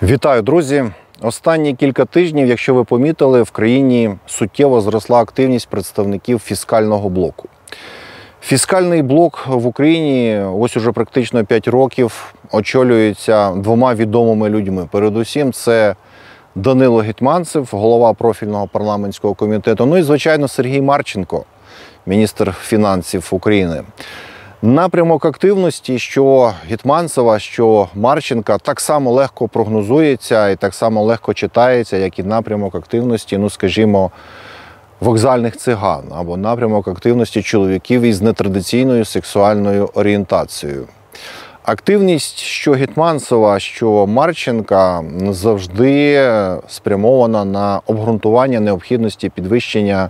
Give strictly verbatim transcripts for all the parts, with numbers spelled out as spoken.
Вітаю, друзі! Останні кілька тижнів, якщо ви помітили, в країні суттєво зросла активність представників фіскального блоку. Фіскальний блок в Україні ось уже практично п'ять років очолюється двома відомими людьми. Передусім, це Данило Гетманцев, голова профільного парламентського комітету, ну і, звичайно, Сергій Марченко, міністр фінансів України. Напрямок активності, що Гетманцева, що Марченка, так само легко прогнозується і так само легко читається, як і напрямок активності, ну, скажімо, вокзальних циган, або напрямок активності чоловіків із нетрадиційною сексуальною орієнтацією. Активність що Гетманцева, що Марченка завжди спрямована на обґрунтування необхідності підвищення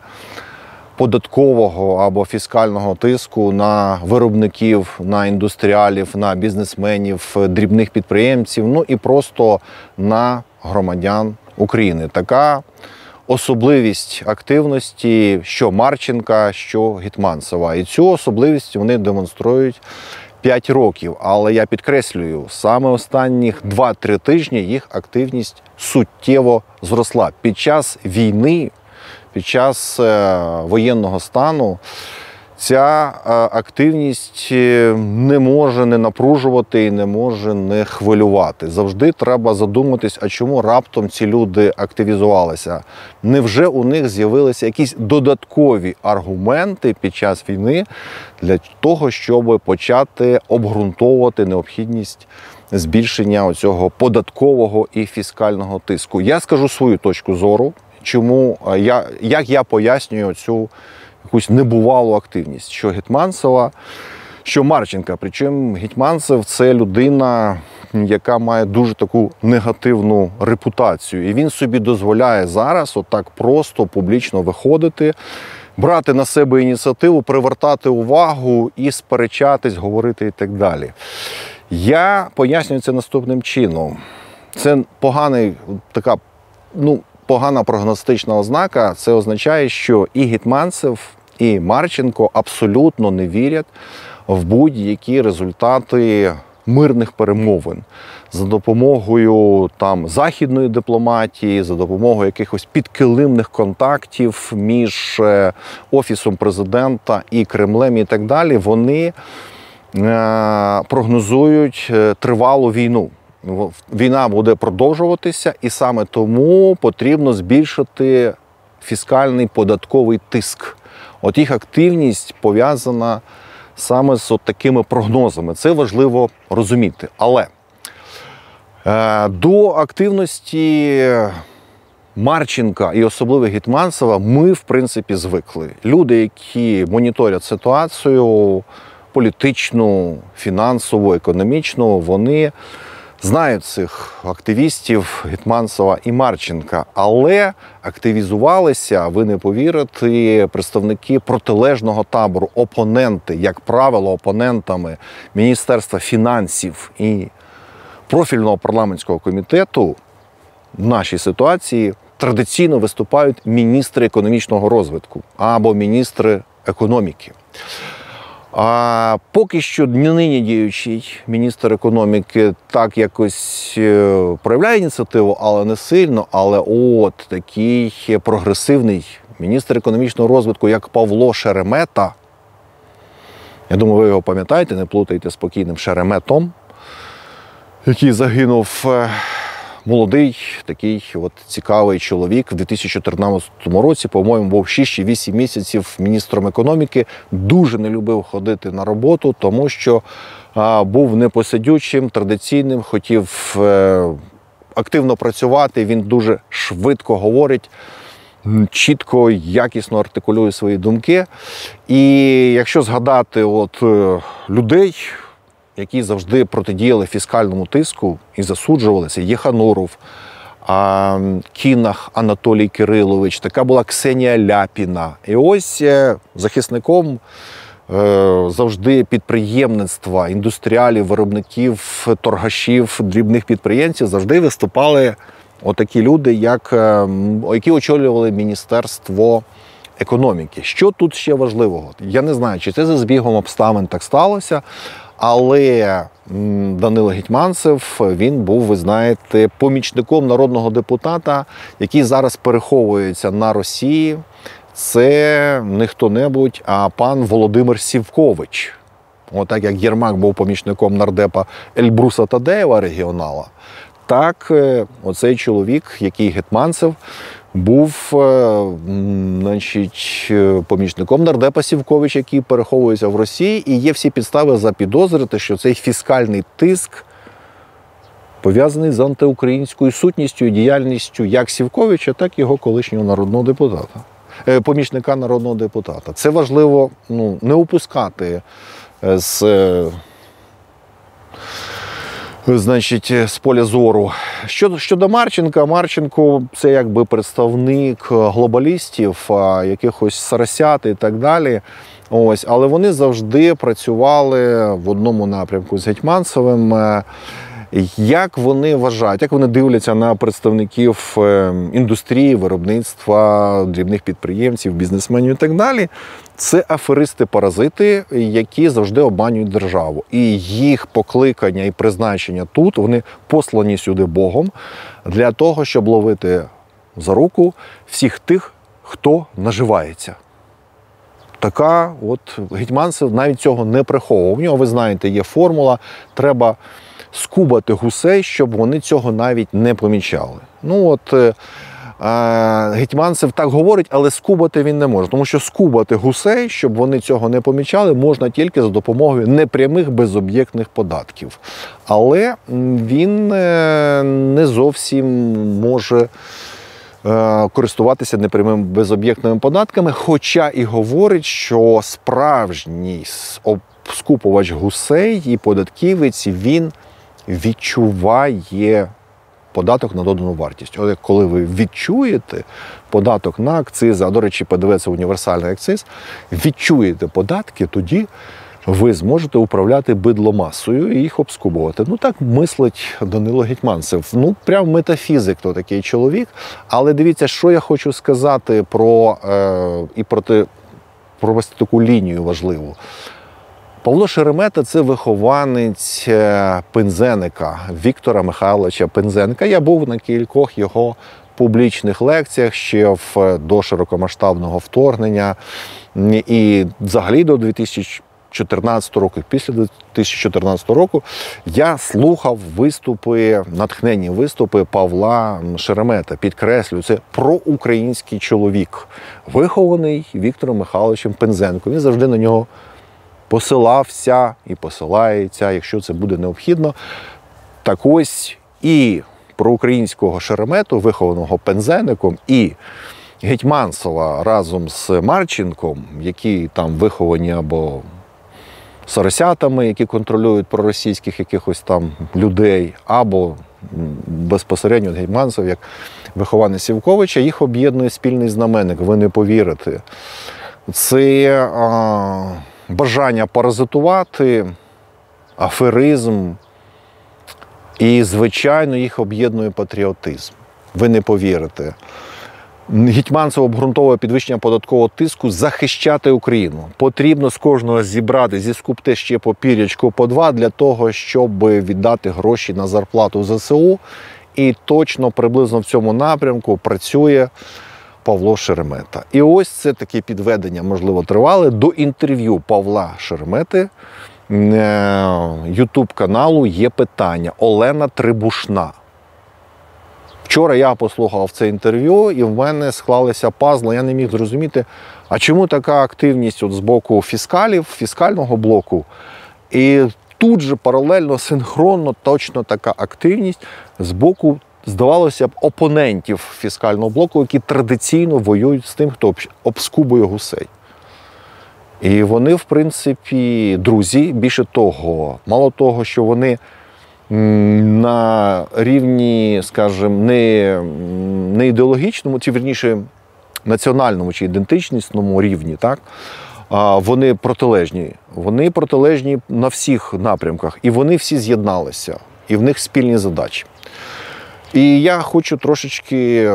податкового або фіскального тиску на виробників, на індустріалів, на бізнесменів, дрібних підприємців, ну і просто на громадян України. Така особливість активності що Марченка, що Гетманцева. І цю особливість вони демонструють п'ять років. Але я підкреслюю, саме останніх два-три тижні їх активність суттєво зросла. Під час війни, під час воєнного стану ця активність не може не напружувати і не може не хвилювати. Завжди треба задуматись, а чому раптом ці люди активізувалися? Невже у них з'явилися якісь додаткові аргументи під час війни для того, щоб почати обґрунтовувати необхідність збільшення оцього податкового і фіскального тиску? Я скажу свою точку зору. Чому, я, як я пояснюю цю якусь небувалу активність, що Гетманцева, що Марченка. Причому Гетманцев – це людина, яка має дуже таку негативну репутацію. І він собі дозволяє зараз отак просто публічно виходити, брати на себе ініціативу, привертати увагу і сперечатись, говорити і так далі. Я пояснюю це наступним чином. Це поганий, така, ну, погана прогностична ознака. Це означає, що і Гетманцев, і Марченко абсолютно не вірять в будь-які результати мирних перемовин за допомогою там західної дипломатії, за допомогою якихось підкилимних контактів між Офісом президента і Кремлем і так далі. Вони е, прогнозують тривалу війну. Війна буде продовжуватися, і саме тому потрібно збільшити фіскальний податковий тиск. От їх активність пов'язана саме з от такими прогнозами. Це важливо розуміти. Але е, до активності Марченка і особливо Гетманцева ми, в принципі, звикли. Люди, які моніторять ситуацію політичну, фінансову, економічну, вони знають цих активістів Гетманцева і Марченка, але активізувалися, ви не повірите, представники протилежного табору, опоненти, як правило, опонентами Міністерства фінансів і профільного парламентського комітету в нашій ситуації традиційно виступають міністри економічного розвитку або міністри економіки. А поки що нині діючий міністр економіки так якось проявляє ініціативу, але не сильно. Але от такий прогресивний міністр економічного розвитку, як Павло Шеремета, я думаю, ви його пам'ятаєте, не плутайте з покійним Шереметом, який загинув. Молодий, такий от цікавий чоловік в дві тисячі чотирнадцятому році, по-моєму, був шість чи вісім місяців міністром економіки, дуже не любив ходити на роботу, тому що а, був непосидючим, традиційним, хотів е, активно працювати, він дуже швидко говорить, чітко, якісно артикулює свої думки. І якщо згадати от, е, людей, які завжди протидіяли фіскальному тиску і засуджувалися, Єхануров, Кінах Анатолій Кирилович, така була Ксенія Ляпіна. І ось захисником завжди підприємництва, індустріалів, виробників, торгашів, дрібних підприємців завжди виступали отакі люди, як, які очолювали Міністерство економіки. Що тут ще важливого? Я не знаю, чи це за збігом обставин так сталося, Але Данило Гетманцев, він був, ви знаєте, помічником народного депутата, який зараз переховується на Росії. Це не хто-небудь, а пан Володимир Сівкович. Отак як Єрмак був помічником нардепа Ельбруса Тадеєва, регіонала, так оцей чоловік, який Гетманцев, був значить, помічником нардепа Сівковича, який переховується в Росії, і є всі підстави запідозрити, що цей фіскальний тиск пов'язаний з антиукраїнською сутністю і діяльністю як Сівковича, так і його колишнього народного депутата, помічника народного депутата. Це важливо, ну, не упускати з, значить, з поля зору. Щодо, щодо Марченка, Марченко – це якби представник глобалістів, якихось соросят і так далі. Ось, але вони завжди працювали в одному напрямку з Гетманцевим. Як вони вважають, як вони дивляться на представників індустрії, виробництва, дрібних підприємців, бізнесменів і так далі, це аферисти-паразити, які завжди обманюють державу. І їх покликання і призначення тут, вони послані сюди Богом для того, щоб ловити за руку всіх тих, хто наживається. Така от Гетманцев навіть цього не приховував. У нього, ви знаєте, є формула, треба скубати гусей, щоб вони цього навіть не помічали. Ну от е, Гетманцев так говорить, але скубати він не може. Тому що скубати гусей, щоб вони цього не помічали, можна тільки за допомогою непрямих безоб'єктних податків. Але він е, не зовсім може е, користуватися непрямими безоб'єктними податками, хоча і говорить, що справжній скупувач гусей і податківець, він відчуває податок на додану вартість. От коли ви відчуєте податок на акцизи, а, до речі, Пе Де Ве – це універсальний акциз, відчуєте податки, тоді ви зможете управляти бидломасою і їх обскубувати. Ну, так мислить Данило Гетманцев. Ну, прям метафізик то такий чоловік. Але дивіться, що я хочу сказати про, е, і проти, про ось таку лінію важливу. Павло Шеремета – це вихованець Пинзеника, Віктора Михайловича Пинзеника. Я був на кількох його публічних лекціях ще в, до широкомасштабного вторгнення і взагалі до дві тисячі чотирнадцятого року, після дві тисячі чотирнадцятого року я слухав виступи, натхненні виступи Павла Шеремета. Підкреслюю, це проукраїнський чоловік, вихований Віктором Михайловичем Пинзенком. Він завжди на нього посилався і посилається, якщо це буде необхідно. Так ось і проукраїнського Шеремету, вихованого Пинзеником, і Гетманцева разом з Марченком, які там виховані або соросятами, які контролюють проросійських якихось там людей, або безпосередньо Гетманцев, як вихованець Сівковича, їх об'єднує спільний знаменник, ви не повірите. Це а, бажання паразитувати, аферизм і, звичайно, їх об'єднує патріотизм. Ви не повірите. Гетманцев обґрунтовує підвищення податкового тиску захищати Україну. Потрібно з кожного зібрати, зіскупти ще по пірячку, по два, для того, щоб віддати гроші на зарплату Зе Се У. І точно приблизно в цьому напрямку працює Павло Шеремета. І ось це таке підведення, можливо, тривале, до інтерв'ю Павла Шеремети ютуб-каналу «Є питання» Олена Трибушна. Вчора я послухав це інтерв'ю, і в мене склалися пазли. Я не міг зрозуміти, а чому така активність от з боку фіскалів, фіскального блоку, і тут же паралельно, синхронно, точно така активність з боку, здавалося б, опонентів фіскального блоку, які традиційно воюють з тим, хто обскубує гусей. І вони, в принципі, друзі. Більше того, мало того, що вони на рівні, скажімо, не, не ідеологічному, чи, вірніше, національному чи ідентичнісному рівні, так, вони протилежні. Вони протилежні на всіх напрямках. І вони всі з'єдналися. І в них спільні задачі. І я хочу трошечки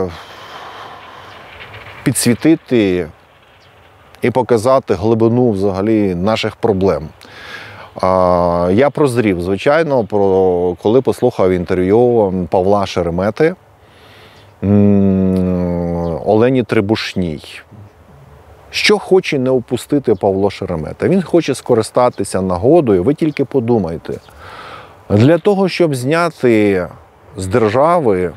підсвітити і показати глибину взагалі наших проблем. Я прозрів, звичайно, про, коли послухав інтерв'ю Павла Шеремети, Олені Требушній. Що хоче не упустити Павло Шеремета? Він хоче скористатися нагодою, ви тільки подумайте, для того, щоб зняти з держави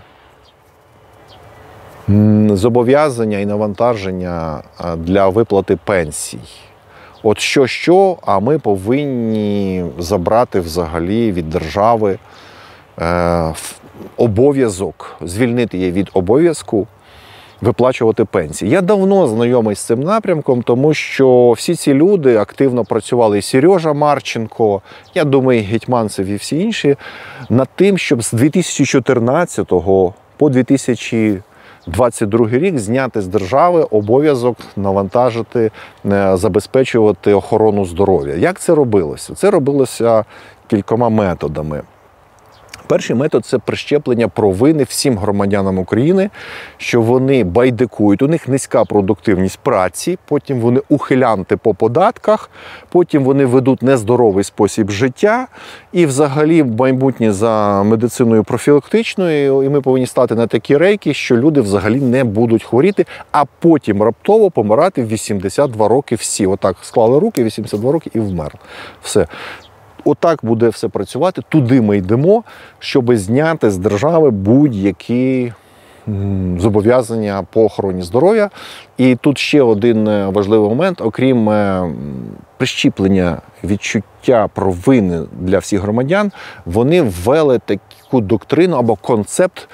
зобов'язання і навантаження для виплати пенсій. От що-що, а ми повинні забрати взагалі від держави е, обов'язок, звільнити її від обов'язку виплачувати пенсії. Я давно знайомий з цим напрямком, тому що всі ці люди активно працювали, і Сережа Марченко, я думаю, і Гетьманцев, і всі інші, над тим, щоб з дві тисячі чотирнадцятого по дві тисячі двадцять другий рік зняти з держави обов'язок навантажити, забезпечувати охорону здоров'я. Як це робилося? Це робилося кількома методами. Перший метод – це прищеплення провини всім громадянам України, що вони байдикують, у них низька продуктивність праці, потім вони ухилянти по податках, потім вони ведуть нездоровий спосіб життя і взагалі майбутнє за медициною профілактичною, і ми повинні стати на такі рейки, що люди взагалі не будуть хворіти, а потім раптово помирати в вісімдесят два роки всі. Отак склали руки, вісімдесят два роки і вмер. Все. Отак буде все працювати, туди ми йдемо, щоб зняти з держави будь-які зобов'язання по охороні здоров'я. І тут ще один важливий момент, окрім прищіплення відчуття провини для всіх громадян, вони ввели таку доктрину або концепт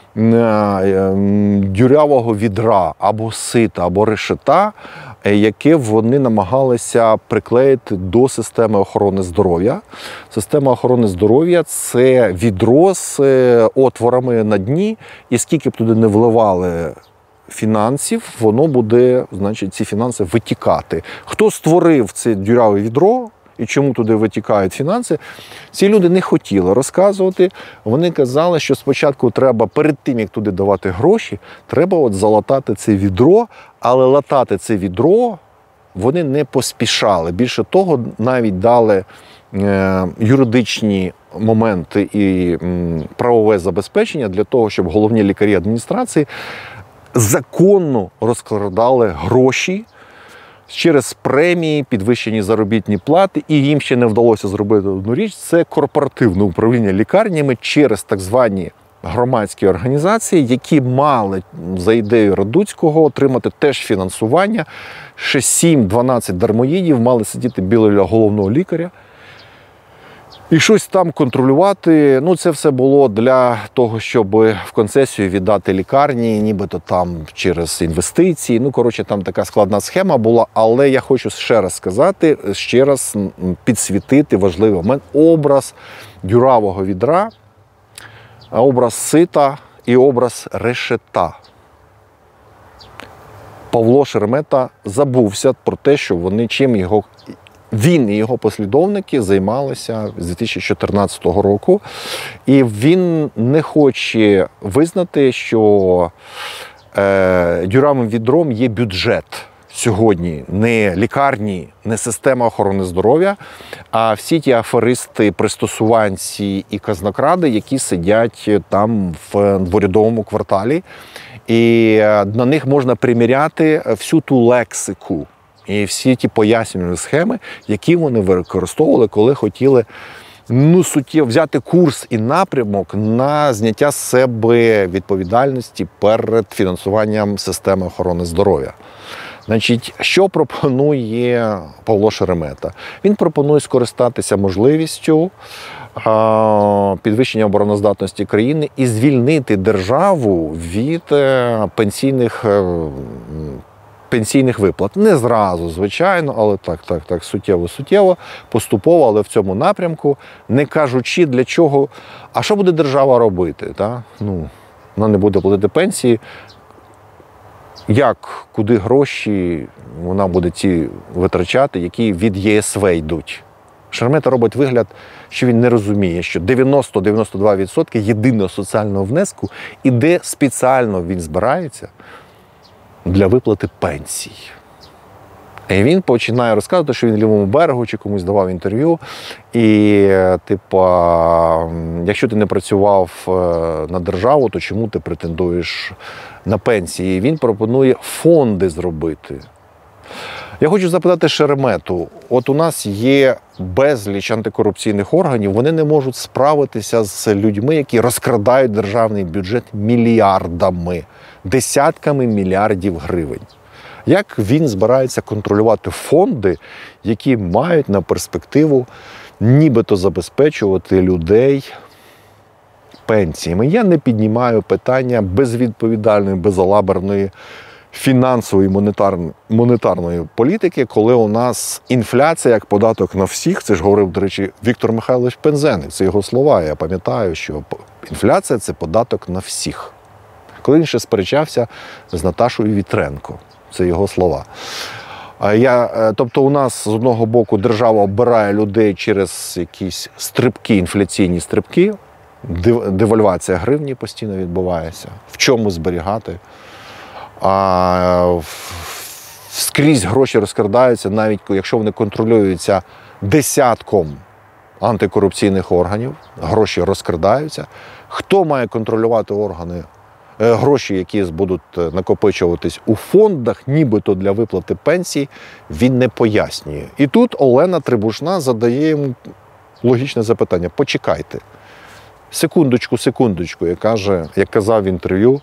дюрявого відра, або сита, або решета, яке вони намагалися приклеїти до системи охорони здоров'я. Система охорони здоров'я – це відро з отворами на дні, і скільки б туди не вливали фінансів, воно буде, значить, ці фінанси витікати. Хто створив це дюряве відро і чому туди витікають фінанси, ці люди не хотіли розказувати. Вони казали, що спочатку треба, перед тим, як туди давати гроші, треба от залатати це відро, але латати це відро вони не поспішали. Більше того, навіть дали е, юридичні моменти і м, правове забезпечення для того, щоб головні лікарі адміністрації законно розкрадали гроші через премії, підвищені заробітні плати, і їм ще не вдалося зробити одну річ – це корпоративне управління лікарнями через так звані громадські організації, які мали за ідеєю Радуцького отримати теж фінансування. Ще сім-дванадцять дармоїдів мали сидіти біля головного лікаря і щось там контролювати. Ну, це все було для того, щоб в концесію віддати лікарні, нібито там через інвестиції. Ну, коротше, там така складна схема була. Але я хочу ще раз сказати, ще раз підсвітити важливий момент. Образ дюравого відра, образ сита і образ решета. Павло Шеремета забувся про те, що вони чим його... Він і його послідовники займалися з дві тисячі чотирнадцятого року, і він не хоче визнати, що е, дюравим відром є бюджет сьогодні, не лікарні, не система охорони здоров'я, а всі ті аферисти, пристосуванці і казнокради, які сидять там в, в урядовому кварталі, і на них можна приміряти всю ту лексику і всі ті пояснювальні схеми, які вони використовували, коли хотіли ну, суттєво взяти курс і напрямок на зняття з себе відповідальності перед фінансуванням системи охорони здоров'я. Значить, що пропонує Павло Шеремета? Він пропонує скористатися можливістю підвищення обороноздатності країни і звільнити державу від пенсійних пенсійних виплат. Не зразу, звичайно, але так, так, так, суттєво-суттєво, поступово, але в цьому напрямку, не кажучи для чого, а що буде держава робити? Та? Ну, вона не буде платити пенсії. Як, куди гроші вона буде ці витрачати, які від Є С В йдуть? Шеремета робить вигляд, що він не розуміє, що дев'яносто-дев'яносто два відсотки єдиного соціального внеску іде спеціально, він збирається для виплати пенсій. І він починає розказувати, що він лівому берегу чи комусь давав інтерв'ю. І, типу, якщо ти не працював на державу, то чому ти претендуєш на пенсії? І він пропонує фонди зробити. Я хочу запитати Шеремету. От у нас є безліч антикорупційних органів, вони не можуть справитися з людьми, які розкрадають державний бюджет мільярдами, десятками мільярдів гривень. Як він збирається контролювати фонди, які мають на перспективу нібито забезпечувати людей пенсіями? Я не піднімаю питання безвідповідальної, безалаберної фінансової монетарної, монетарної політики, коли у нас інфляція як податок на всіх, це ж говорив, до речі, Віктор Михайлович Пинзеник, це його слова, я пам'ятаю, що інфляція – це податок на всіх. Коли він ще сперечався з Наташою Вітренко. Це його слова. Я, тобто у нас з одного боку держава обирає людей через якісь стрибки, інфляційні стрибки, девальвація гривні постійно відбувається. В чому зберігати? А скрізь гроші розкрадаються, навіть якщо вони контролюються десятком антикорупційних органів, гроші розкрадаються. Хто має контролювати органи? Гроші, які будуть накопичуватись у фондах, нібито для виплати пенсій, він не пояснює. І тут Олена Трибушна задає йому логічне запитання. Почекайте. Секундочку, секундочку, як, каже, як казав в інтерв'ю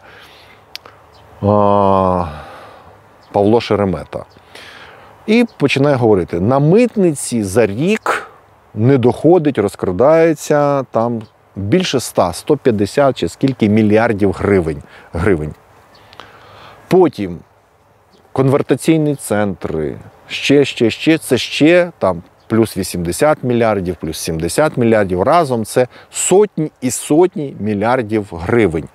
Павло Шеремета. І починає говорити, на митниці за рік не доходить, розкрадається там більше ста, сто п'ятдесят чи скільки мільярдів гривень. гривень. Потім конвертаційні центри, ще, ще, ще, це ще там плюс вісімдесят мільярдів, плюс сімдесят мільярдів. Разом це сотні і сотні мільярдів гривень.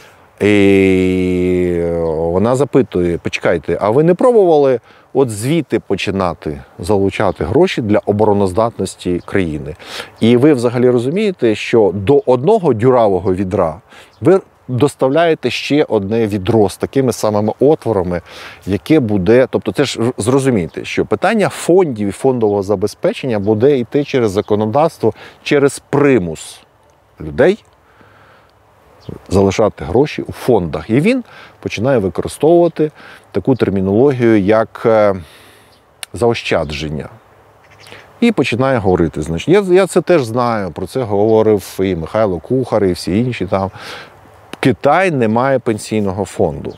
І вона запитує, почекайте, а ви не пробували от звідти починати залучати гроші для обороноздатності країни? І ви взагалі розумієте, що до одного дюравого відра ви доставляєте ще одне відро з такими самими отворами, яке буде, тобто це ж зрозумійте, що питання фондів і фондового забезпечення буде йти через законодавство, через примус людей залишати гроші у фондах. І він починає використовувати таку термінологію, як заощадження. І починає говорити. Значить, я, я це теж знаю, про це говорив і Михайло Кухар, і всі інші там. Китай не має пенсійного фонду.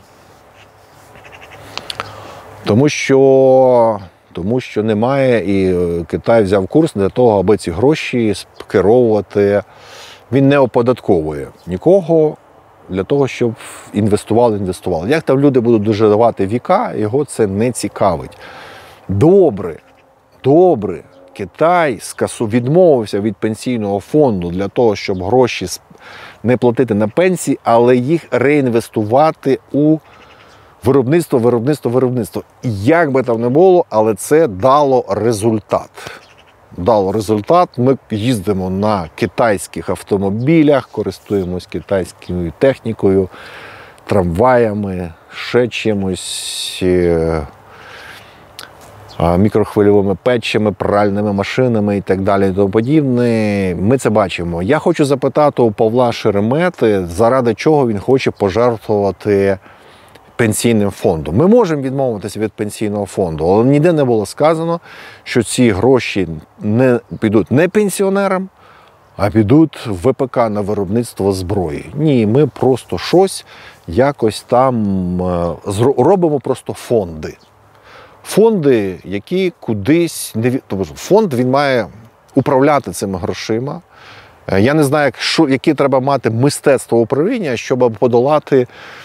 Тому що, тому що немає, і Китай взяв курс для того, аби ці гроші скеровувати. Він не оподатковує нікого для того, щоб інвестували, інвестували. Як там люди будуть доживати віка, його це не цікавить. Добре, добре, Китай скасу відмовився від пенсійного фонду для того, щоб гроші не платити на пенсії, але їх реінвестувати у виробництво, виробництво, виробництво. Як би там не було, але це дало результат. Дало результат. Ми їздимо на китайських автомобілях, користуємось китайською технікою, трамваями, ще чимось, мікрохвильовими печами, пральними машинами і так далі і тому подібне. Ми це бачимо. Я хочу запитати у Павла Шеремети, заради чого він хоче пожертвувати пенсійним фондом. Ми можемо відмовитися від пенсійного фонду, але ніде не було сказано, що ці гроші не підуть не пенсіонерам, а підуть в ВПК на виробництво зброї. Ні, ми просто щось якось там робимо просто фонди. Фонди, які кудись не від... Фонд, він має управляти цими грошима. Я не знаю, що, яке треба мати мистецтво управління, щоб подолати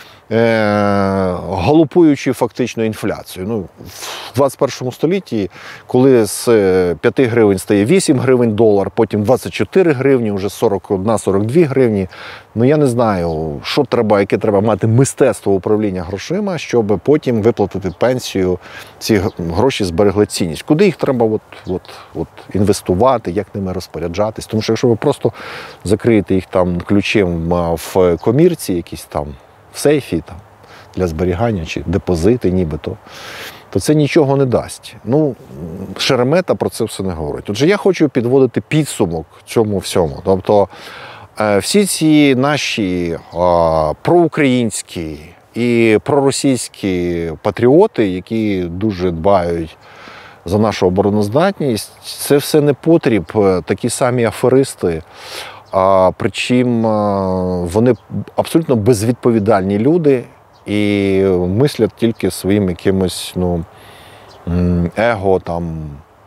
галопуючу фактично інфляцію. Ну, в двадцять першому столітті, коли з п'яти гривень стає вісім гривень долар, потім двадцять чотири гривні, вже сорок одна - сорок дві гривні. Ну, я не знаю, що треба, яке треба мати мистецтво управління грошима, щоб потім виплатити пенсію, ці гроші зберегли цінність. Куди їх треба от, от, от, інвестувати, як ними розпоряджатись? Тому що якщо ви просто закриєте їх там ключем в комірці, якісь там, в сейфі там, для зберігання чи депозити нібито, то це нічого не дасть. Ну, Шеремета про це все не говорить. Отже, я хочу підводити підсумок цьому всьому. Тобто, всі ці наші а, проукраїнські і проросійські патріоти, які дуже дбають за нашу обороноздатність, це все не потріб, такі самі аферисти. А, причому вони абсолютно безвідповідальні люди і мислять тільки своїм якимось ну, его там,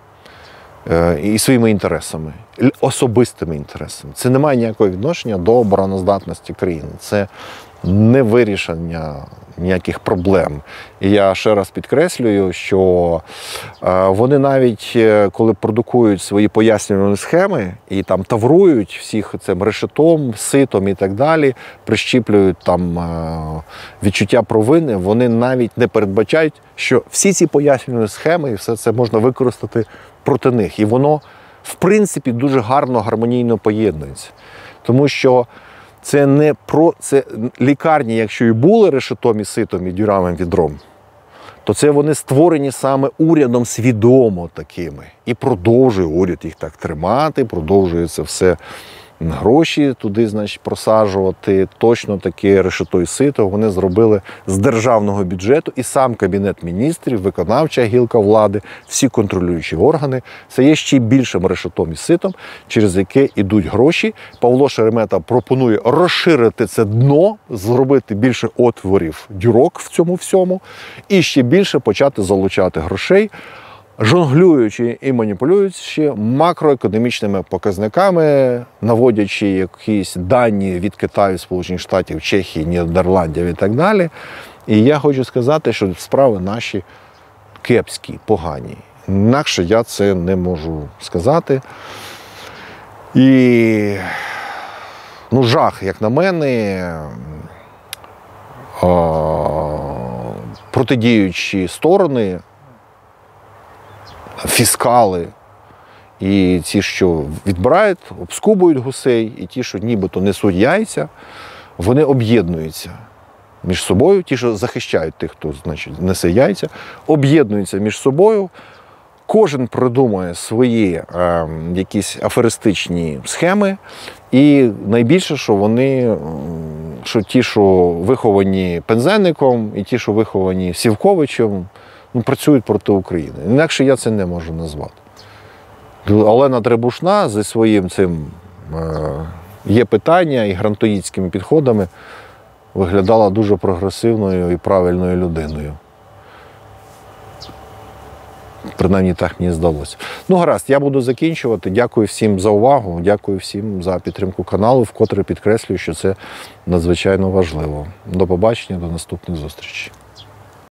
і своїми інтересами, особистими інтересами. Це не має ніякого відношення до обороноздатності країни. Це не вирішення ніяких проблем. І я ще раз підкреслюю, що вони навіть, коли продукують свої пояснювальні схеми і там таврують всіх цим решетом, ситом і так далі, прищіплюють там відчуття провини, вони навіть не передбачають, що всі ці пояснювальні схеми і все це можна використати проти них. І воно, в принципі, дуже гарно, гармонійно поєднується. Тому що це не про це лікарні, якщо і були решетом і ситом і дюрамим відром, то це вони створені саме урядом свідомо такими. І продовжує уряд їх так тримати, продовжує це все гроші туди, значить, просаджувати. Точно таке решето і сито вони зробили з державного бюджету. І сам Кабінет міністрів, виконавча гілка влади, всі контролюючі органи, це є ще більшим решетом і ситом, через яке йдуть гроші. Павло Шеремета пропонує розширити це дно, зробити більше отворів, дюрок в цьому всьому, і ще більше почати залучати грошей, жонглюючи і маніпулюючи макроекономічними показниками, наводячи якісь дані від Китаю, Сполучених Штатів, Чехії, Нідерландів і так далі. І я хочу сказати, що справи наші кепські, погані. Інакше я це не можу сказати. І ну, жах, як на мене, протидіючі сторони, фіскали і ті, що відбирають, обскубують гусей, і ті, що нібито несуть яйця, вони об'єднуються між собою. Ті, що захищають тих, хто, значить, несе яйця, об'єднуються між собою. Кожен придумує свої е, якісь аферистичні схеми. І найбільше, що вони, що ті, що виховані Пензенником, і ті, що виховані Сівковичем, ну, працюють проти України. Інакше я це не можу назвати. Олена Требушна зі своїм цим е, є питання і грантоїдськими підходами виглядала дуже прогресивною і правильною людиною. Принаймні так мені здалося. Ну, гаразд, я буду закінчувати. Дякую всім за увагу, дякую всім за підтримку каналу, вкотре підкреслюю, що це надзвичайно важливо. До побачення, до наступних зустрічей.